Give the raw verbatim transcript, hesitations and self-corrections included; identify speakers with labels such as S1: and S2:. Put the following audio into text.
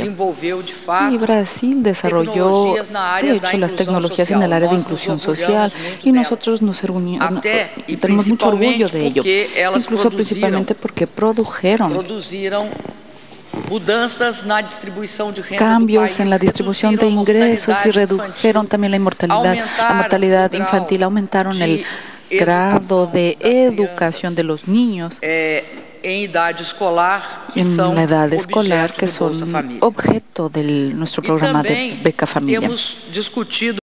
S1: Y Brasil desarrolló, de hecho, las tecnologías en el área de inclusión social y nosotros nos orgullo- tenemos mucho orgullo de ello, incluso principalmente porque produjeron cambios en la distribución de ingresos y redujeron también la mortalidad, la mortalidad infantil, aumentaron el grado de educación de los niños en la edad escolar, que son objeto de nuestro programa de Beca Familia.